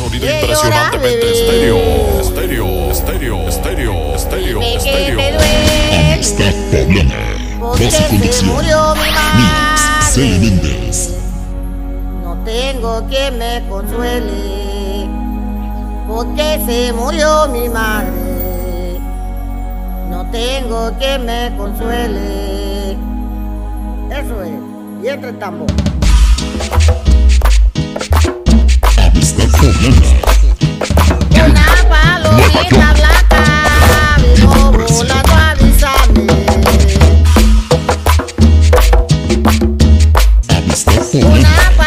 sonido impresionantemente estéreo. Amistad poblana. Voz y conducción. Mix Celi Méndez. No tengo quien me consuele, porque se murió mi madre. No tengo quien me consuele. Eso es. Y entra el tambor. Amistad poblana. Una palomita blanca vino volando a avisarme. Amistad Una poblana.